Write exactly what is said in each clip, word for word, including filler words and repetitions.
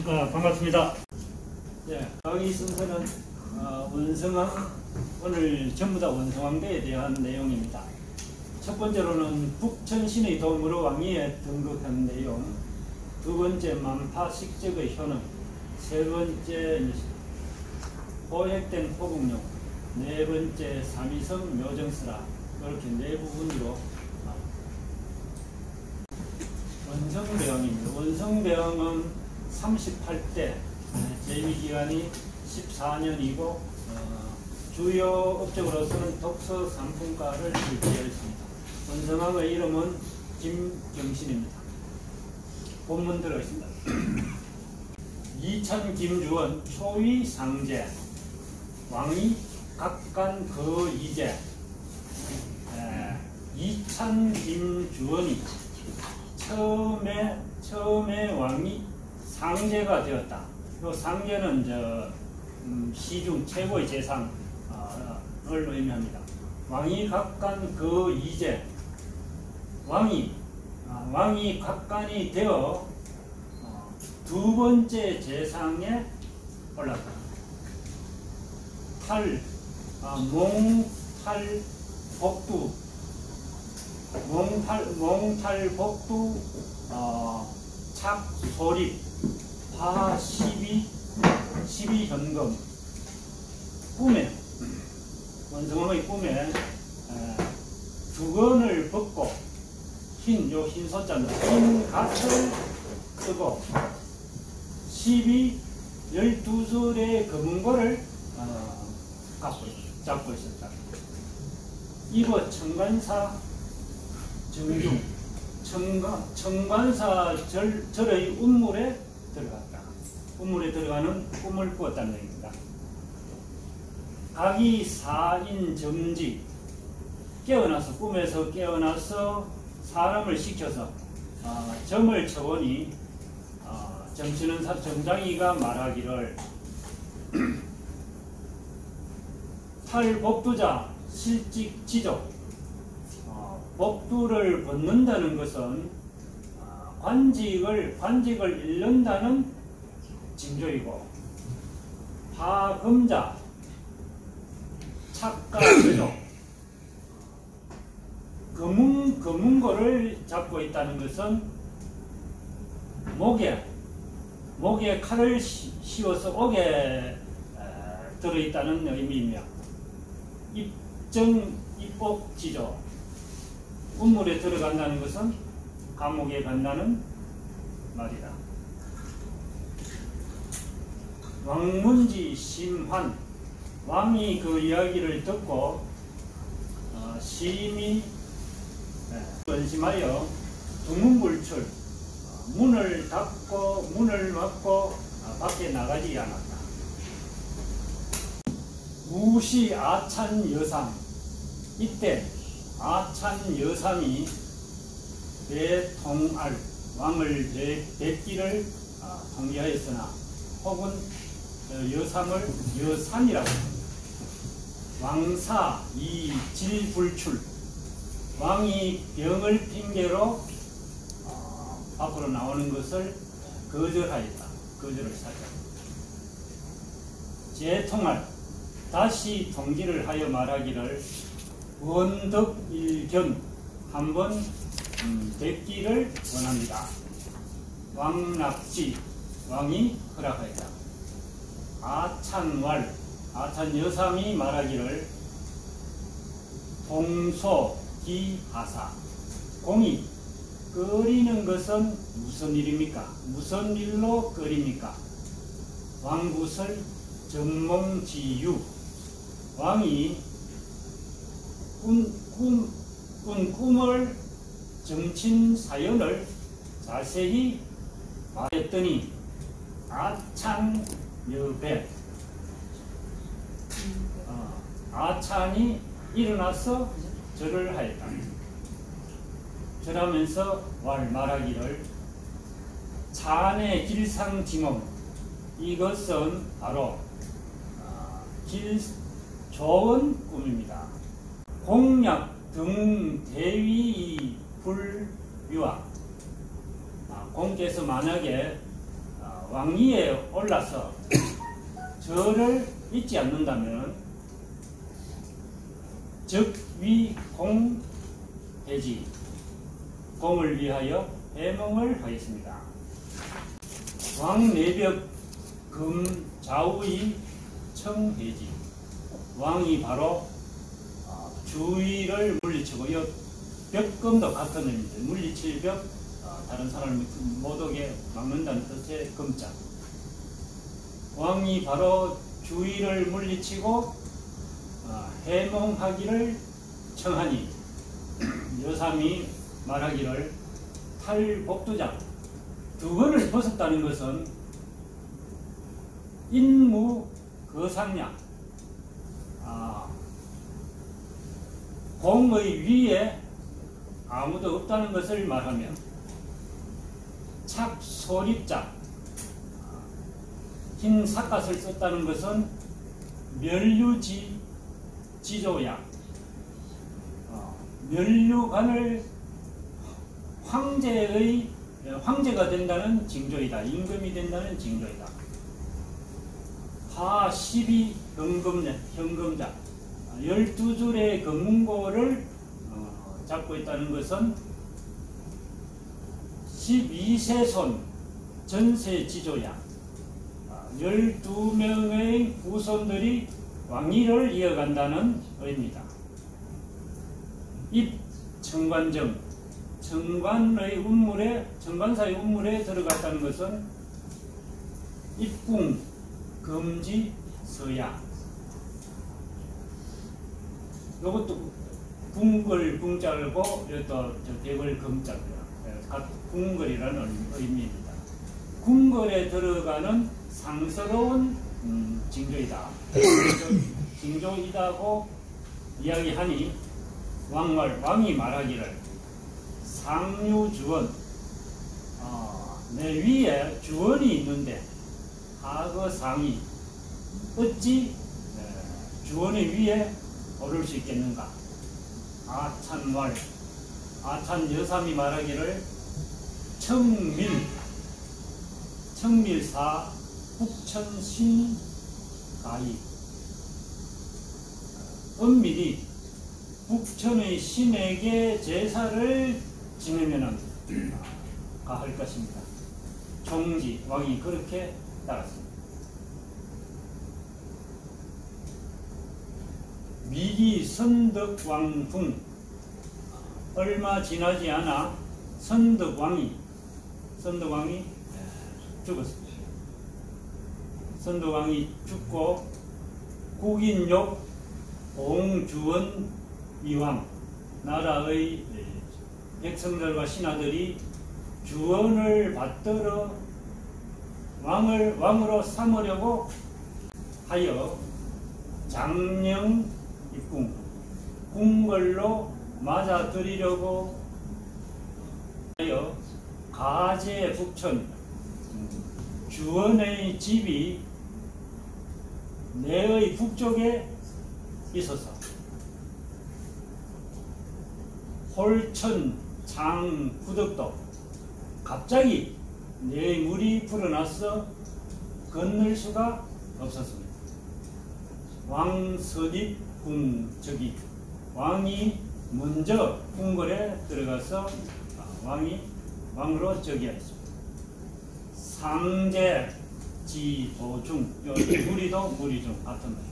아, 반갑습니다. 예, 강의 순서는 어, 원성왕, 오늘 전부 다 원성왕대에 대한 내용입니다. 첫 번째로는 북천신의 도움으로 왕위에 등극한 내용, 두 번째 만파 식적의 효능, 세 번째 호획된 호국용, 네 번째 삼위성 묘정스라, 이렇게 네 부분으로 원성배왕입니다. 원성배왕은 삼십팔 대, 재위기간이 십사 년이고 어, 주요 업적으로서는 독서 상품가를 실시했습니다. 원성왕의 이름은 김경신입니다. 본문 들어있습니다. 이찬 김주원 초위 상제, 왕위 각간 거이제. 이찬 김주원이 처음에 처음에 왕이 상제가 되었다. 이 상제는 저 음, 시중 최고의 재상을 어, 의미합니다. 왕이 각간 그 이제 왕이 아, 왕이 각간이 되어 어, 두 번째 재상에 올랐다. 탈 아, 몽탈 복두 몽탈 몽탈 복두 어, 착 소립 파 십이 십이 현금 꿈에 원성왕의 꿈에 에, 두건을 벗고 흰 요 흰 소자입니다. 흰 갓을 쓰고 십이 열두 솔의 금은고를 어, 갖고 있, 잡고 있었다. 입어 청관사 정중 청관, 청관사 절, 절의 운물에 들어갔다. 운물에 들어가는 꿈을 꾸었다는 얘기입니다. 각이 사인 정지, 깨어나서 꿈에서 깨어나서 사람을 시켜서 어, 점을 쳐보니 어, 점치는 사, 점장이가 말하기를 탈복두자 실직지족, 복두를 벗는다는 것은 관직을 관직을 잃는다는 징조이고, 파금자 착각제조 금은 금은고를 잡고 있다는 것은 목에 목에 칼을 씌워서 옥에 들어있다는 의미이며, 입정 입복지조 운물에 들어간다는 것은 감옥에 간다는 말이다. 왕문지 심환, 왕이 그 이야기를 듣고 어, 심히 근심하여 두문불출, 어, 문을 닫고 문을 막고 어, 밖에 나가지 않았다. 무시 아찬 여상, 이때 아찬 여상이 대통알 왕을 뵙기를 어, 통계하였으나 혹은 어, 여상을 여산이라고 합니다. 왕사 이질불출, 왕이 병을 핑계로 어, 앞으로 나오는 것을 거절하였다. 거절을 사자. 재통할, 다시 통지를 하여 말하기를 원덕일견, 한번 음, 뵙기를 원합니다. 왕납지, 왕이 허락하였다. 아찬왈, 아찬 여상이 말하기를 동소기하사, 공이 끓이는 것은 무슨 일입니까? 무슨 일로 끓입니까? 왕굿을 전몽지유, 왕이 꾼, 꿈, 꾼 꿈을 정친 사연을 자세히 말했더니 아찬 여배, 어, 아찬이 일어나서 절을 하였다. 절하면서 왈 말하기를 찬의 길상징험, 이것은 바로 어, 길 좋은 꿈입니다. 공약 등 대위 불유학, 아, 공께서 만약에 아, 어, 왕위에 올라서 저를 잊지 않는다면 적위공 해지, 공을 위하여 해몽을 하겠습니다. 왕내벽 금 좌우의 청해지, 왕이 바로 주위를 물리치고, 이 벽금도 같은 의미입니다. 물리칠 벽, 다른 사람을 못 오게 막는다는 뜻의 금자. 왕이 바로 주위를 물리치고 해몽하기를 청하니, 여삼이 말하기를 탈복두장, 두건을 벗었다는 것은 인무거상량, 아, 공의 위에 아무도 없다는 것을 말하며, 착소립자, 흰 삿갓을 썼다는 것은 멸류지 지조야, 어, 멸류관을 황제의 황제가 된다는 징조이다. 임금이 된다는 징조이다. 하 십이 현금자, 현금자, 열두 줄의 금문고를 어, 잡고 있다는 것은 십이 세손 전세지조야, 열두 명의 후손들이 왕위를 이어간다는 의미다. 입청관정, 청관의 운물에, 청관사의 운물에 들어갔다는 것은 입궁 금지 서야. 이것도 궁궐 궁자고, 이것도 대궐 금자고요. 궁궐이라는 의미입니다. 궁궐에 들어가는 상스러운 음, 징조이다. 징조이다고 이야기하니, 왕말, 왕이 말하기를 상류주원, 어, 내 위에 주원이 있는데 하거 상이 어찌 에, 주원의 위에 오를 수 있겠는가. 아찬왈, 아찬 여삼이 말하기를 청밀, 청밀사 북천신 가히, 은밀히 북천의 신에게 제사를 지내면 가할 것입니다. 종지, 왕이 그렇게 따랐습니다. 미기 선덕왕풍, 얼마 지나지 않아 선덕왕이 선덕왕이 죽었습니다. 선덕왕이 죽고 국인욕 봉주원 이왕, 나라의 백성들과 신하들이 주원을 받들어 왕을 왕으로 삼으려고 하여 장령 입궁, 궁궐로 맞아들이려고 하여 가제 북천, 주원의 집이 내의 북쪽에 있어서 홀천 장 구덕도, 갑자기 내의 물이 불어나서 건널 수가 없었습니다. 왕서립 궁적이, 왕이 먼저 궁궐에 들어가서 왕이 왕으로 즉위하였습니다. 상제 지도중, 무리도 무리중 같은 말.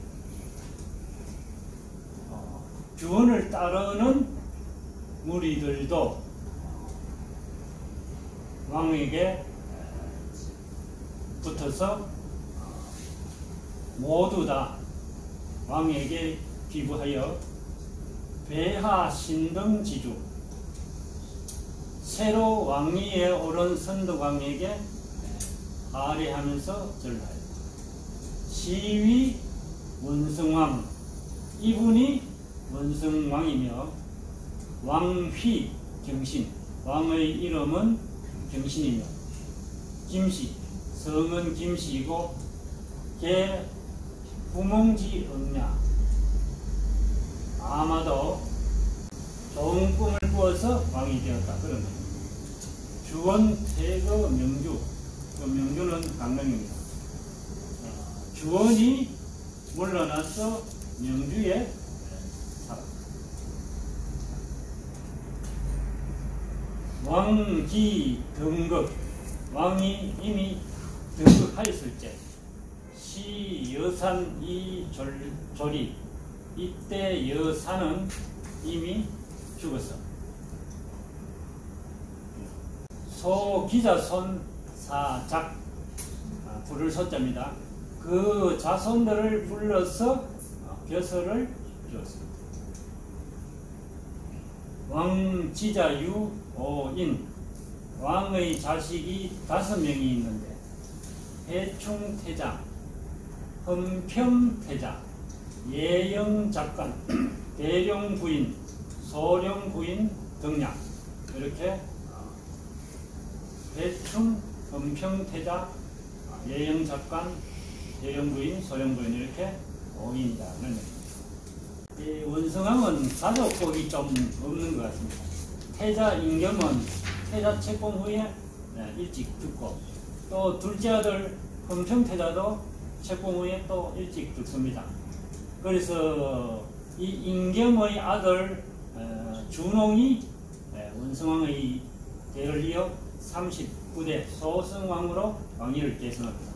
어, 주원을 따르는 무리들도 왕에게 붙어서 모두 다 왕에게 기부하여 배하 신등지주, 새로 왕위에 오른 선덕왕에게 하례하면서 절하였다. 시위 원성왕, 이분이 원성왕이며 왕휘 경신, 왕의 이름은 경신이며 김씨, 성은 김씨이고 개 구몽지 응야, 아마도 좋은 꿈을 꾸어서 왕이 되었다. 그런 주원 태거 명주, 그 명주는 강릉입니다. 어, 주원이 물러나서 명주에 살아. 왕기 등극, 왕이 이미 등극하였을 때 시 여산 이 조리, 이때 여산은 이미 죽었어. 소 기자손 사작, 아, 부를 소자입니다. 그 자손들을 불러서 벼슬을 주었습니다. 왕지자유 오인, 왕의 자식이 다섯 명이 있는데 해충태자, 흠평태자, 예영작간, 대령부인, 소령부인 등량, 이렇게 해충, 흠평태자, 예영작간, 대령부인, 소령부인 이렇게 오인이라는 이 원성왕은 가족복이 좀 없는 것 같습니다. 태자 임겸은 태자 책봉 후에 일찍 죽고, 또 둘째 아들 흠평태자도 책봉 후에 또 일찍 죽습니다. 그래서 이 임겸의 아들 준홍이 원성왕의 대를 이어 삼십구 대 소승왕으로 왕위를 계승합니다.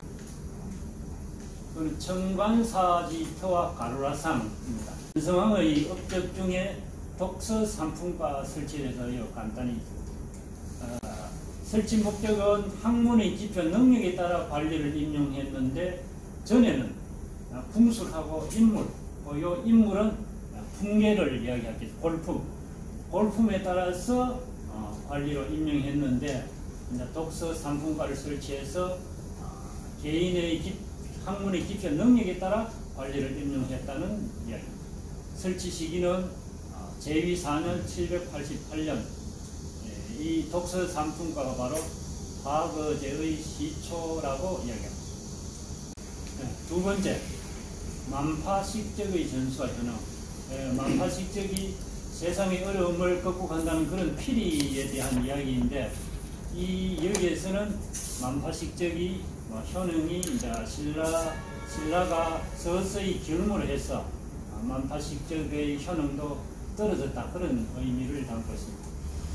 그리고 청관사지터와 가루라상입니다. 원성왕의 업적 중에 독서 삼품과 설치돼서 간단히 어, 설치 목적은 학문의 지표 능력에 따라 관리를 임용했는데, 전에는 궁술하고 인물, 이 인물은 풍계를 이야기하겠죠. 골품, 골품에 따라서 어, 관리로 임명했는데, 이제 독서 삼품과를 설치해서 어, 개인의 기, 학문의 기표 능력에 따라 관리를 임명했다는 이야기입니다. 설치 시기는 어, 제위 사 년 칠백팔십팔 년, 이 독서 삼품과가 바로 화거제의 시초라고 이야기합니다. 네, 두 번째, 만파식적의 전수와 현황. 네, 만파식적이 세상의 어려움을 극복한다는 그런 필의에 대한 이야기인데, 이 여기에서는 만파식적이 뭐 현황이 이제 신라 신라가 서서히 결무를 해서 만파식적의 현황도 떨어졌다, 그런 의미를 담고 있습니다.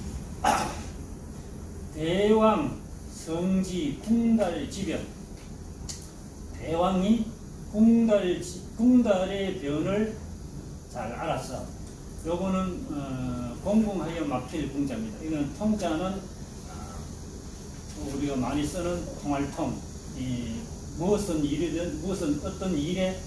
대왕 성지 궁달 지변, 대왕이 궁달, 궁달의 변을 잘 알았어. 요거는 어, 공공하여 막힐 궁자입니다. 이건 통자는 어, 우리가 많이 쓰는 통할통, 이, 무엇은 일이든 무엇은 어떤 일에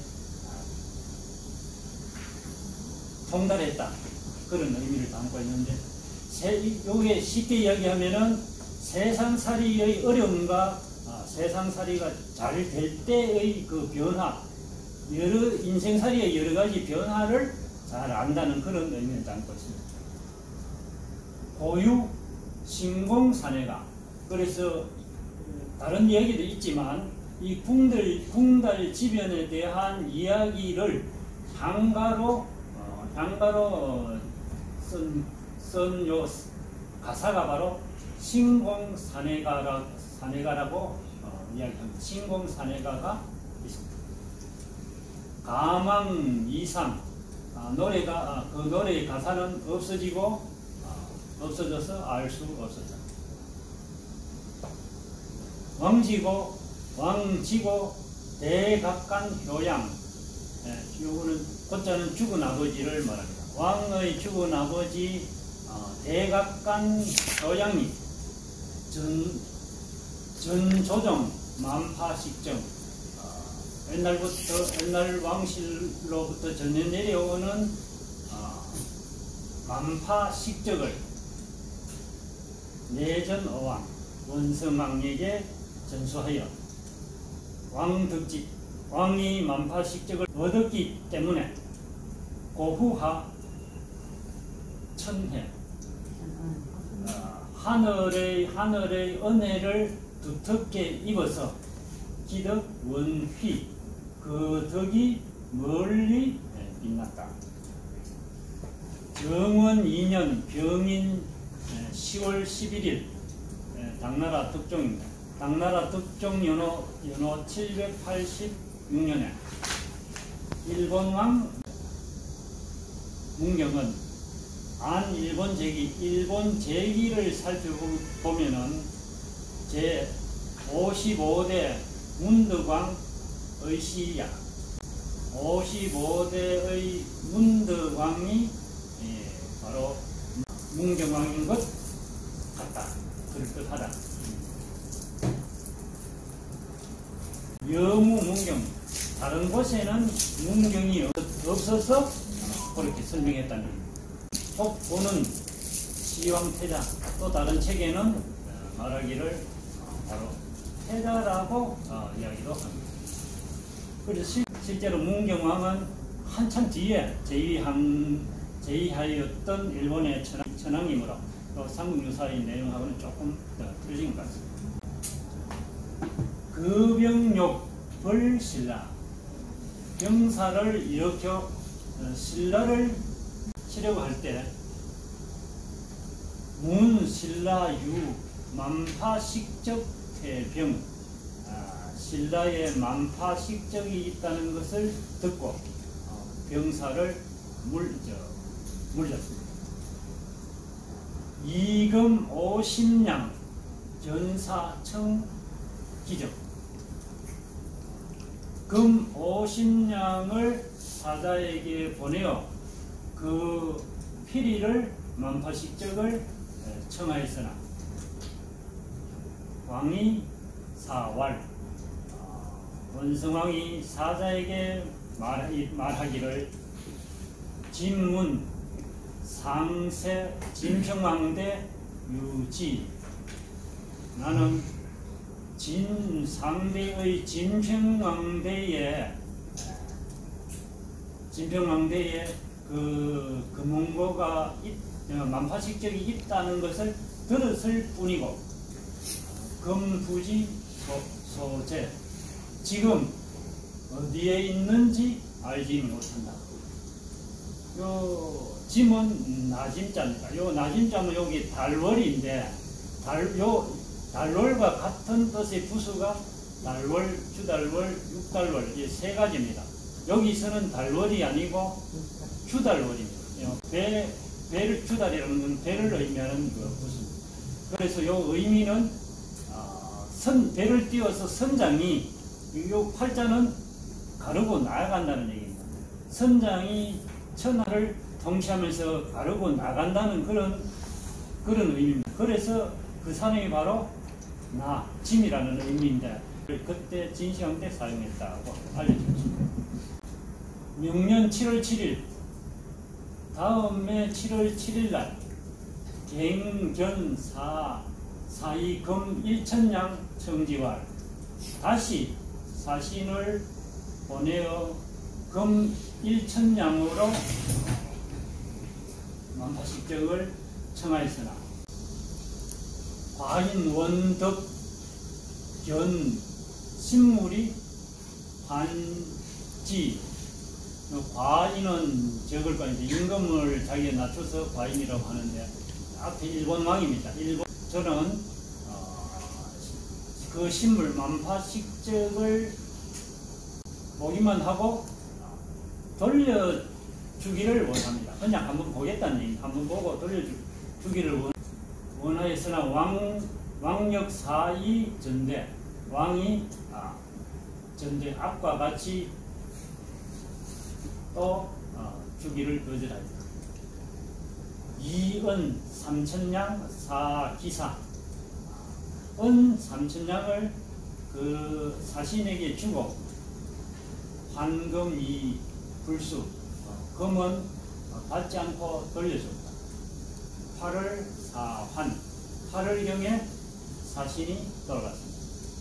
통달했다, 그런 의미를 담고 있는데, 요게 쉽게 이야기하면은 세상살이의 어려움과 아, 세상살이가 잘 될 때의 그 변화, 여러 인생살이의 여러 가지 변화를 잘 안다는 그런 의미를 담고 있습니다. 고유 신공사내가, 그래서 다른 이야기도 있지만 이 궁달, 궁달 지변에 대한 이야기를 향가로 어, 향가로 쓴 쓴 요 가사가 바로 신공사내가라, 사내가라고 어, 이야기합니다. 신공사내가가 있습니다. 가망 이상, 아, 노래가 아, 그 노래의 가사는 없어지고 아, 없어져서 알 수 없어져. 왕지고 왕지고 대각간 효양, 예, 요거는 고자는 죽은 아버지를 말합니다. 왕의 죽은 아버지 어, 대각간 효양이 전, 전조정 만파식정, 어, 옛날부터 옛날 왕실로부터 전해 내려오는 어, 만파식적을 내전어왕 원성왕에게 전수하여 왕득지, 왕이 만파식적을 얻었기 때문에 고후하 천혜, 어, 하늘의 하늘의 은혜를 두텁게 입어서 기덕 원휘, 그 덕이 멀리 빛났다. 정원 이 년 병인 시월 십일 일, 당나라 특종입니다. 당나라 득종 연호, 연호 칠백팔십육 년에 일본왕 문경은 안 일본 제기, 일본 제기를 살펴보면은 제오십오 대 문덕왕 의시야, 오십오 대의 문덕왕이 예, 바로 문경왕인 것 같다, 그럴듯하다. 여무 문경, 다른 곳에는 문경이 없어서 그렇게 설명했다는 겁니다. 혹보는 시황태자, 또 다른 책에는 말하기를 바로 태자라고 어, 이야기도 합니다. 그래서 실, 실제로 문경왕은 한참 뒤에 제위한, 제위하였던 일본의 천황, 천황이므로 또 삼국유사의 내용하고는 조금 더 틀린 것 같습니다. 급병욕벌 신라, 병사를 일으켜 신라를 치려고 할 때 문, 신라, 유, 만파식적 태병, 아, 신라의 만파식적이 있다는 것을 듣고 어, 병사를 물, 저, 물렸습니다. 이금 오십량 전사청 기적, 금 오십량을 사자에게 보내어 그 피리를 만파식적을 청하였으나 왕이 사왈, 원성왕이 사자에게 말하기를 진문 상세 진평왕대 유지, 나는 진 상대의 진평왕대에 진평왕대에 그 금은고가 만파식적이 있다는 것을 들었을 뿐이고 금부지 소재, 지금 어디에 있는지 알지 못한다. 요 짐은 나짐자입니다. 요 나짐자는 여기 달월인데 달, 요 달월과 같은 뜻의 부수가 달월, 주달월, 육달월, 이 세 가지입니다. 여기서는 달월이 아니고 주달월입니다. 배, 배를, 주달이라는 건 배를 의미하는 그 부수입니다. 그래서 요 의미는 어, 선, 배를 띄워서 선장이, 요 팔자는 가르고 나아간다는 얘기입니다. 선장이 천하를 통치하면서 가르고 나간다는 그런, 그런 의미입니다. 그래서 그 사람이 바로 나, 짐이라는 의미인데 그때 진시황 때 사용했다고 알려주십니다. 명년 칠월 칠일, 다음에 칠월 칠일날 갱견 사, 사이금 일천량 청지왈, 다시 사신을 보내어 금 일천량으로 만파식적을 청하였으나 과인 원덕 견 신물이 환지, 과인은 적을 거 이제 임금을 자기가 낮춰서 과인이라고 하는데 앞에 일본 왕입니다. 일본 저는 어, 그 신물 만파식적을 보기만 하고 돌려주기를 원합니다. 그냥 한번 보겠다는 얘기, 한번 보고 돌려주기를 원, 원하였으나 왕, 왕력 사이 전대, 왕이 아, 전대 앞과 같이 또 어, 주기를 거절하였다. 이은 삼천량 사기사, 은 삼천량을 그 사신에게 주고 환금 이 불수, 금은 받지 않고 돌려줬다. 팔월 사환, 팔월경에 사신이 돌아갔습니다.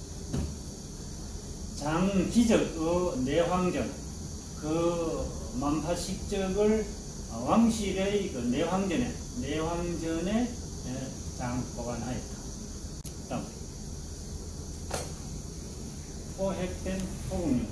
장기적의 내황전, 그 만파식적을 왕실의 그 내황전에, 내황전에 장 보관하였다. 다음, 포획된 포국령.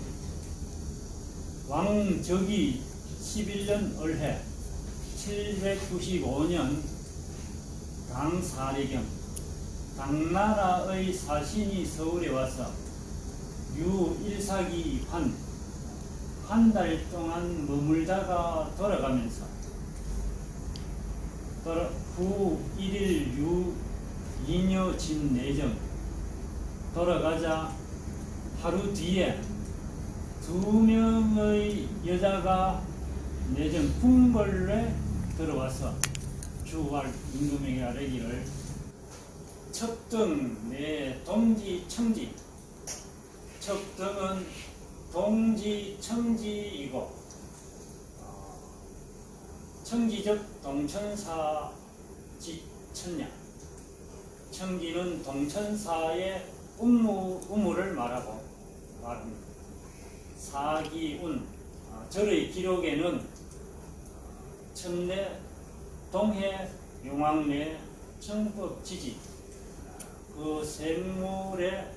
왕적이 십일년 을해 칠백구십오년 당사례경, 당나라의 사신이 서울에 와서 유 일 사기 한 한 달 동안 머물다가 돌아가면서 후 일 일 유 이녀 진 내정 돌아가자 하루 뒤에 두 명의 여자가 내정 궁궐에 들어와서 주할 임금에게 아뢰기를 첩등 내 동지 청지, 첩등은 동지 청지이고 청지적 동천사 지천냐, 청지는 동천사의 운무, 우무를 말하고 말합니다. 사기운, 절의 기록에는 천내 동해 용왕내 청법지지 그 샘물에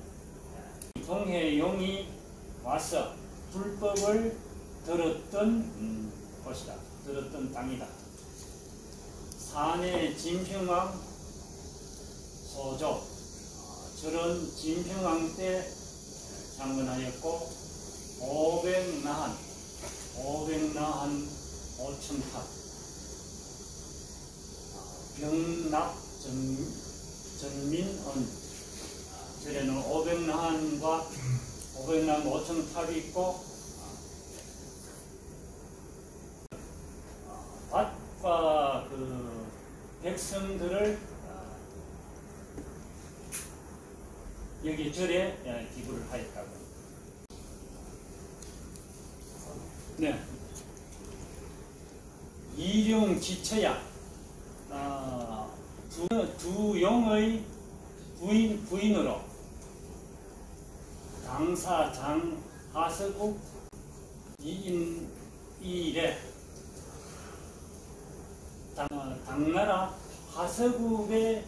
동해용이 와서 불법을 들었던 음, 곳이다. 들었던 땅이다. 산의 진평왕 소조, 저런 진평왕 때 장건하였고 오백나한, 오백나한 오천탑, 병납 전, 전민언, 절에는 오백나한과 오백나한 오천탑이 있고 밭과 그 백성들을 여기 절에 기부를 하였다고. 네. 이룡 지처야, 아, 두, 두 용의 부인, 부인으로 당사 장 하서국 이인 이일에 당, 당나라 하서국의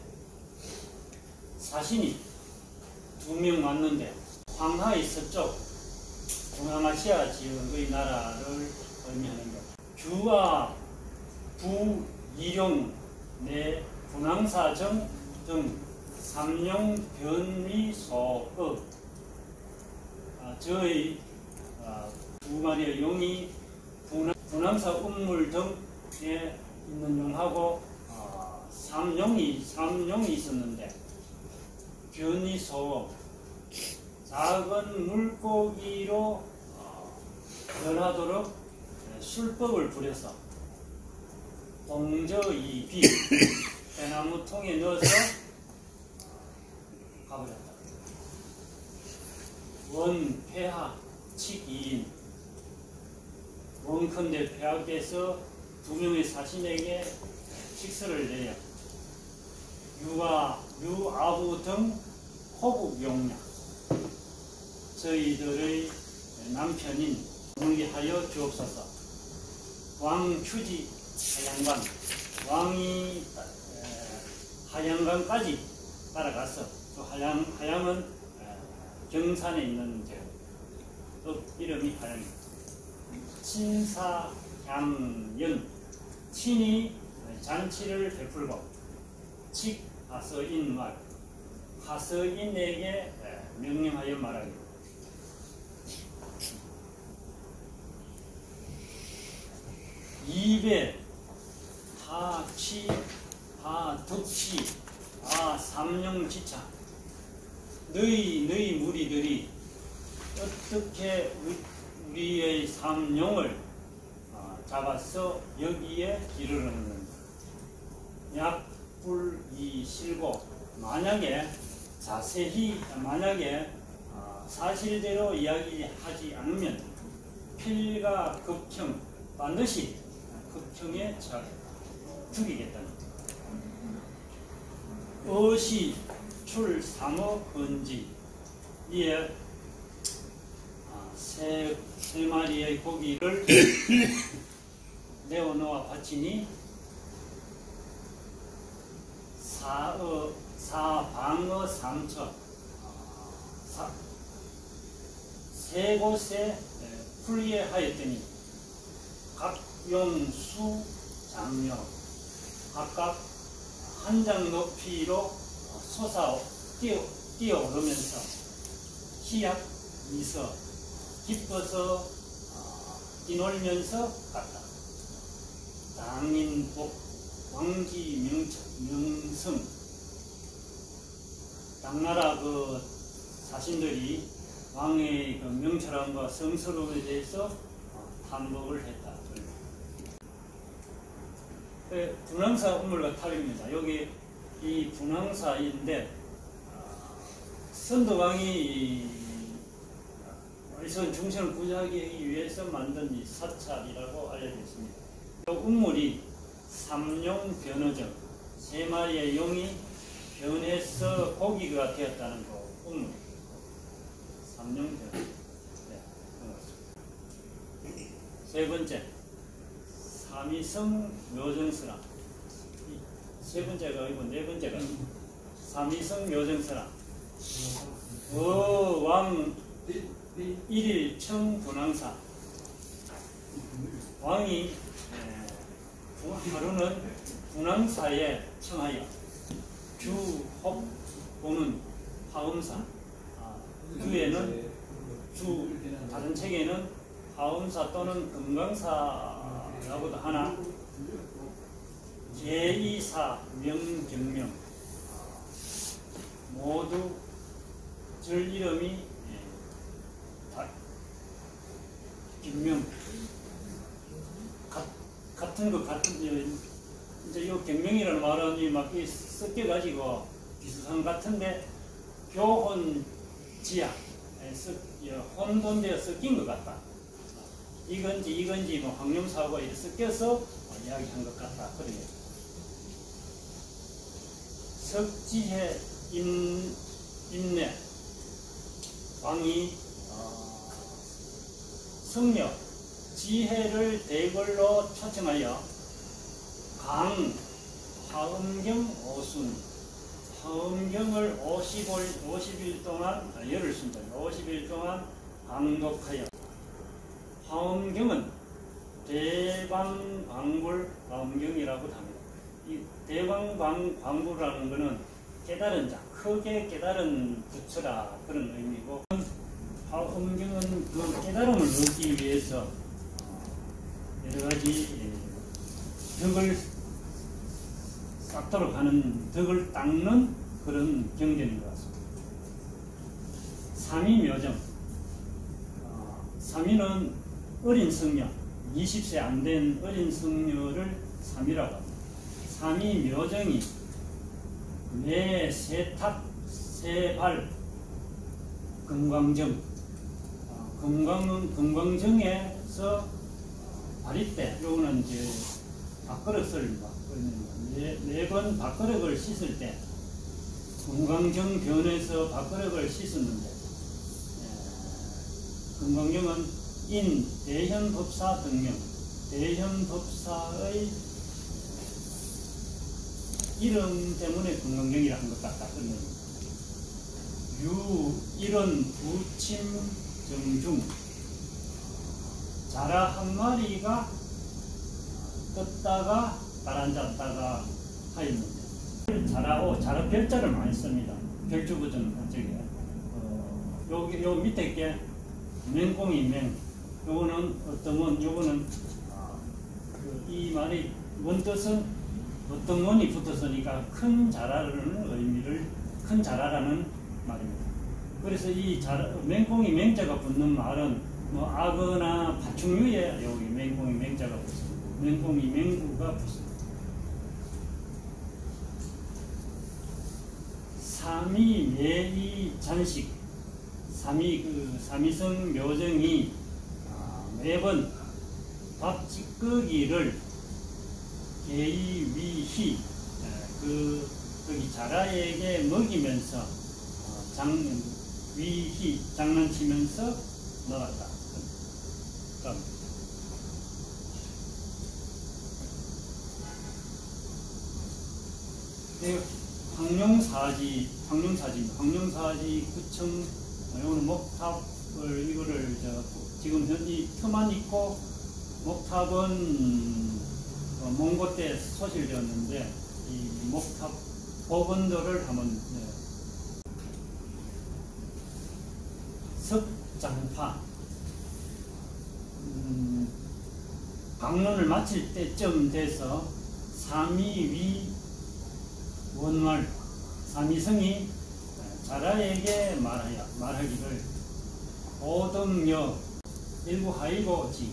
사신이 두 명 왔는데 황하의 서쪽 동남아시아 지역의 나라를 의미하는 것. 주와 부, 이룡, 내 분왕사정 등 삼룡 변리 소업, 아, 저의 아, 두 마리의 용이 분왕, 분왕사 운물 등에 있는 용하고 아, 삼룡이 삼룡이 있었는데 변리 소업, 작은 물고기로 어, 변하도록 술법을 부려서 동저이비 대나무 통에 넣어서 가버렸다. 원 폐하 칙이인, 원컨대 폐하께서 두 명의 사신에게 식서를 내려 유아, 유아부 등 호국 용량 저희들의 남편인 물게 하여 주옵소서. 왕추지 하양강, 왕이 하양강까지 따라가서 그 하양, 하양은 경산에 있는 업 이름이 하양입니다. 친사향연, 친이 잔치를 베풀고 칙 하서인말, 하서인에게 명령하여 말하기를 이배 하치 하덕치 아 삼룡지차, 너희 너희 무리들이 어떻게 우리의 삼룡을 잡아서 여기에 이르렀는가. 약불이 실고 만약에 자세히 만약에 사실대로 이야기하지 않으면 필가 급형, 반드시 급형에 죽이겠다는 것. 어시 출 삼어 번지, 이에 세, 세 마리의 고기를 내어놓아 바치니 사어, 사방어 삼처, 사, 세 곳에 풀이하였더니 각용수 장려 각각 한 장 높이로 솟아 뛰어, 뛰어오르면서 희약 미서 기뻐서 어, 뛰놀면서 갔다. 당인복 왕지 명청, 명성 당나라 그 사신들이 왕의 그 명철함과 성스러움에 대해서 탐복을 했다. 그 분황사 우물과 탑입니다. 여기 이 분황사인데 선덕왕이 어리석은 중생을 구제하기 위해서 만든 이 사찰이라고 알려져 있습니다. 이 우물이 삼용 변어정, 세 마리의 용이 변해서 고기가 되었다는 그 우물. 삼용 변어. 네, 반갑습니다. 세 번째, 삼위성 묘정스랑. 세 번째가 아니고 네 번째가 삼위성 묘정스랑. 어왕 일일 청분황사. 왕이 하루는 분황사에 청하여 주홉 보는 화엄사, 주에는 주 다른 책에는 화엄사 또는 금강사라고도 하나, 제이사 명경명 모두 절 이름이 다 경명 같은 것 같은 이제 이 경명이라는 말은 이막 섞여 가지고 비슷한 같은데 교혼 지야 혼돈되어 섞인 것 같다. 이건지 이건지 뭐 황룡사하고 이렇게 섞여서 이야기한 것 같다. 그래요. 석지해 인 인내 왕이 어, 성녀 지혜를 대걸로 초청하여 강 화엄경 오순 화엄경을 오십 일 동안 열흘 쓴다. 오십 일 동안 강독하여 화엄경은 대방광불 화엄경이라고 합니다. 이 대방광불이라는 것은 깨달은 자, 크게 깨달은 부처라 그런 의미고, 화엄경은 그 깨달음을 얻기 위해서 여러 가지 덕을 쌓도록 하는 덕을 닦는 그런 경전인 것 같습니다. 삼위묘정. 어, 삼위는 어린 성녀, 이십 세 안 된 어린 성녀를 삼위라고 합니다. 삼위묘정이 매 세탁, 세발, 금광정. 어, 금광은 금광정에서 바리때, 요거는 이제 밥그릇을 매번 네 밥그릇을 씻을 때 금광정 변에서 밥그릇을 씻었는데, 예, 금광정은 인 대현법사 등명, 대현법사의 이름 때문에 금광정이라 한 것 같다. 유 일원 부침 정중, 자라 한 마리가 떴다가 가라앉았다가 하였는데, 자라오 자라 별자를 많이 씁니다. 별주부정 저기 어, 여기 요 밑에 게 맹공이 맹, 요거는 어떤 원, 요거는 아, 그 이 말이 원 뜻은 어떤 원이 붙었으니까 큰 자라라는 의미를, 큰 자라라는 말입니다. 그래서 이 자라, 맹공이 맹자가 붙는 말은 뭐 악어나 파충류에 여기 맹공이 맹자가 붙습니다. 맹공이 맹구가 붙습니다. 삼위 매이 잔식, 삼위 그 삼위성 묘정이 아, 매번 밥 찌꺼기를 개이위희 그 거기 자라에게 먹이면서 어, 장 위희 장난치면서 넣었다. 그럼 황룡사지, 황룡사지, 황룡사지 구청, 이거는 목탑을, 이거를 저 지금 현재 터만 있고, 목탑은 어, 몽고 때 소실되었는데, 이 목탑 법원도를 한번 네. 석장파 음, 강론을 마칠 때쯤 돼서 삼위위 원왈 삼위성이 자라에게 말하여 말하기를 오등여 일부 하이고지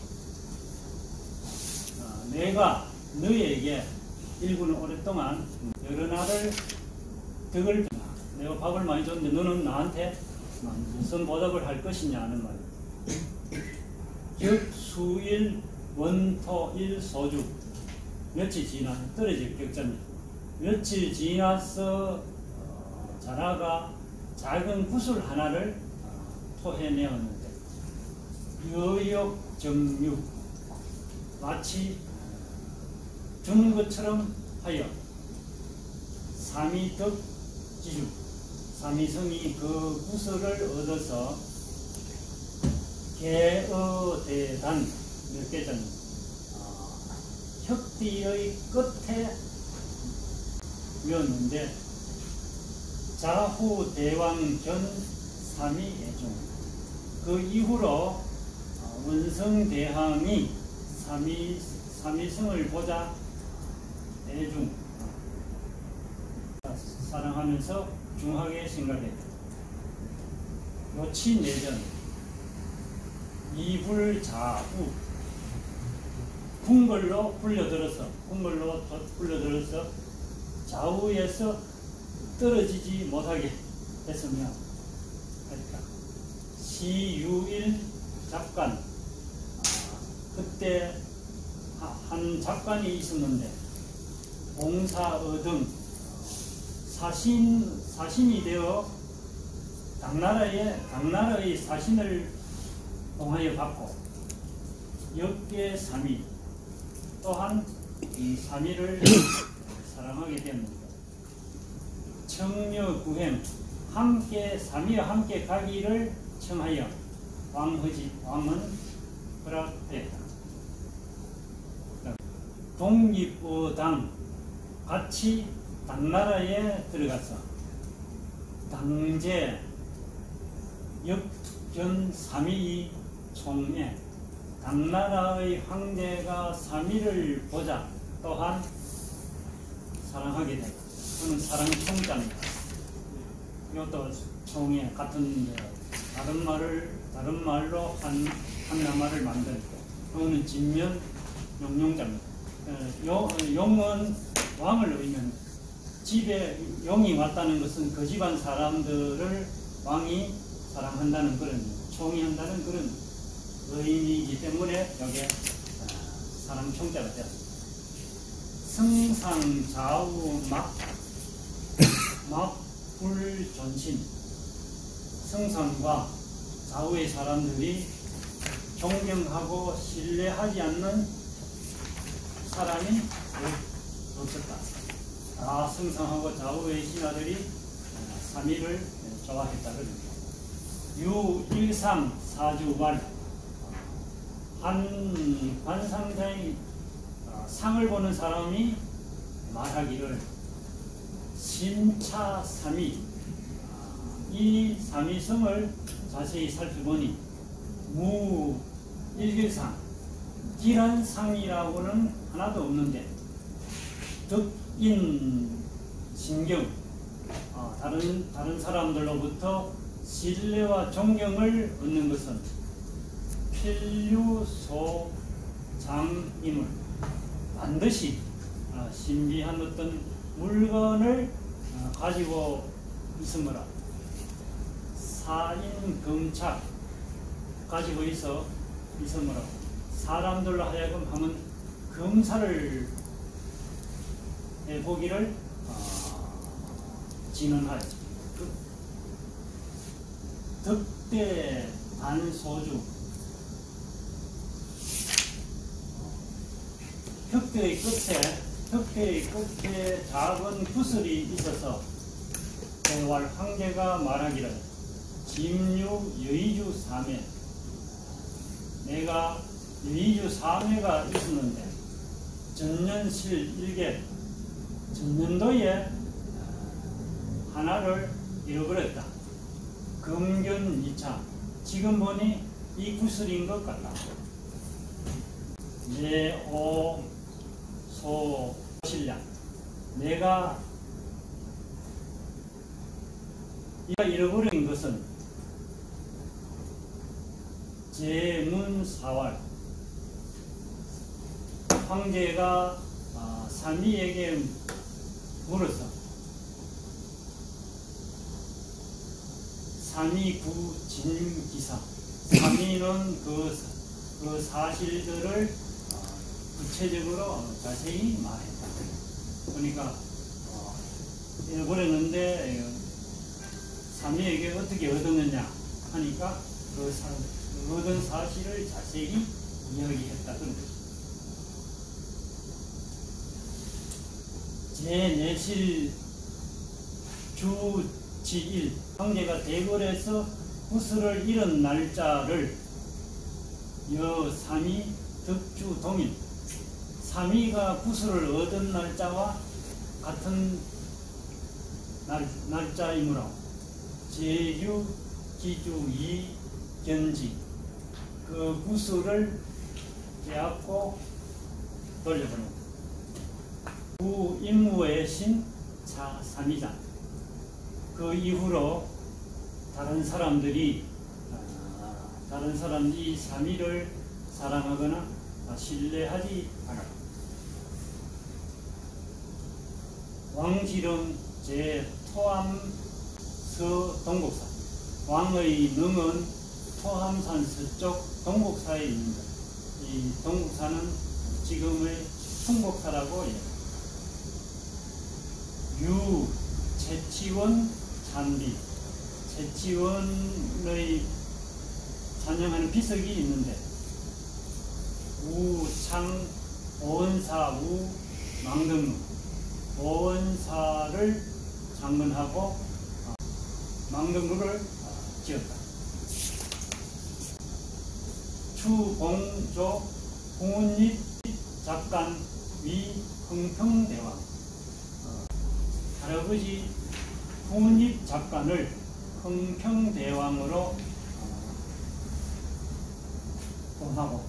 어, 내가 너희에게 일부는 오랫동안 여러 날을 덕을 내가 밥을 많이 줬는데 너는 나한테 무슨 보답을 할 것이냐 하는 말이에요. 격수일 원토일 소주 며칠 지나 떨어질 격자입니다. 며칠 지나서 어, 자라가 작은 구슬 하나를 어, 토해내었는데 여역정육 마치 주는 것처럼 하여 삼위덕지주 삼위성이 그 구슬을 얻어서 개어대단 몇 개전 어, 혁띠의 끝에 였는데 자후대왕견 삼위애중 그 이후로 어, 원성대항이 삼위, 삼위성을 보자 애중 어, 사랑하면서 중하게 생각했다. 요치내전 이불자후 궁궐로 불려들어서 궁궐로 불려들어서 좌우에서 떨어지지 못하게 했으며 그러니까 시유일 작관 아, 그때 한 작관이 있었는데 봉사어등 사신 사신이 되어 당나라의 당나라의 사신을 봉하여 받고 역계 삼위 또한 이 삼위를 사랑하게 됩니다. 청려구행 함께 삼위와 함께 가기를 청하여 왕허지 왕은 허락했다. 독립의당 같이 당나라에 들어가서 당제 역견 삼위 총에 당나라의 황제가 삼위를 보자 또한 사랑하게 되고 저는 사랑 총자입니다. 이것도 총에 같은 다른 말을 다른 말로 한 한나말을 만들고 이거는 진면 용용자입니다. 용은 왕을 의미합니다. 집에 용이 왔다는 것은 그 집안 사람들을 왕이 사랑한다는 그런 총의한다는 그런 의미이기 때문에 여기에 사랑 총자가 되었습니다. 승상좌우 막 막불존신 승상과 좌우의 사람들이 존경하고 신뢰하지 않는 사람이 없었다. 다 승상하고 좌우의 신하들이 삼위를 좋아했다는 유일상 사주발 한 관상자의 상을 보는 사람이 말하기를 심차삼위 이 삼위성을 자세히 살펴보니 무일길상 길한 상이라고는 하나도 없는데 덕인 신경 어, 다른 다른 사람들로부터 신뢰와 존경을 얻는 것은 필류소장임을 반드시 어, 신비한 어떤 물건을 어, 가지고 있으므로 사인금착 가지고 있어 있으므로 사람들로 하여금 하면 검사를 해보기를 어, 진언하여 그, 덕대 단소주 혁대의 끝에 혁대의 끝에 작은 구슬이 있어서 대활 황제가 말하기를 짐유 여의주 삼회 내가 여의주 삼회가 있었는데 전년실 일개 전년도에 하나를 잃어버렸다. 금견이차. 지금 보니 이 구슬인 것 같다. 내, 오, 소, 신량. 내가 이가 잃어버린 것은 제문사활. 황제가 아, 사미에게 물어서 사미구진기사. 사미는 그, 그 사실들을 어, 구체적으로 자세히 말했다. 그러니까 어, 잃어버렸는데 사미에게 어떻게 얻었느냐 하니까 그 사, 얻은 사실을 자세히 이야기했다. 그런 거죠. 제내실 주지일. 황제가 대궐에서 구슬을 잃은 날짜를 여삼이 득주동일. 삼이가 구슬을 얻은 날짜와 같은 날, 날짜이므로 제유 기주 이견지. 그 구슬을 빼앗고 돌려보는 구 임무의 신 사삼이자. 그 이후로 다른 사람들이 아, 다른 사람이 삼이를 사랑하거나 신뢰하지 않았다. 왕지름 제토암서 동국사. 왕의 능은 토암산 서쪽 동국사에 있는다. 이 동국사는 지금의 충북사라고 해요. 유 채치원 잔비. 채치원의 찬양하는 비석이 있는데 우창 오원사 우 망등루. 오원사를 장문하고 망등루를 지었다. 추공조 공운립 작간 위 흥평대왕. 어, 할아버지 공운립 작간을 흥평대왕으로 어, 봉하고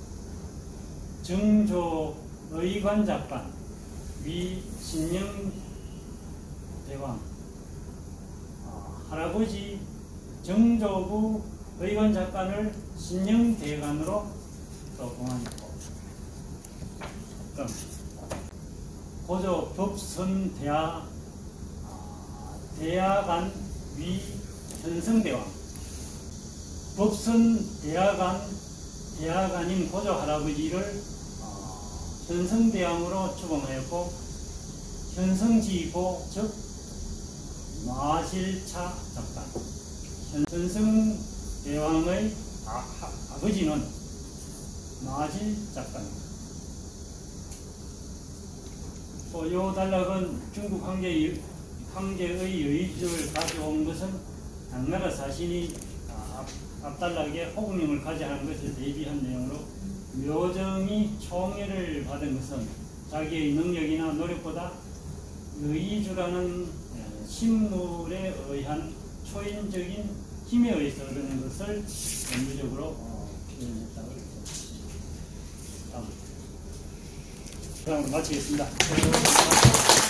정조 의관 작간 위 신영대왕. 어, 할아버지 정조부 의관 작간을 신영대관으로 또 봉하였고, 그럼 고조 법선대하 어, 대하관 위 현성대왕. 법선대하관 대하관인 고조 할아버지를 어, 현성대왕으로 추봉하였고, 현성지고 즉 마실차 작단. 현성대왕의 아, 아, 아버지는 마실 작단입니다. 또 이 단락은 중국 황제의, 황제의 의주를 가져온 것은 당나라 사신이 아, 앞, 앞단락에 호국령을 가져하는 것을 대비한 내용으로, 묘정이 총애를 받은 것은 자기의 능력이나 노력보다 의주라는 신물에 의한 초인적인 힘에 의해서 얻는 것을 연구적으로 어, 표현했다고 했습니다. 다음 마치겠습니다.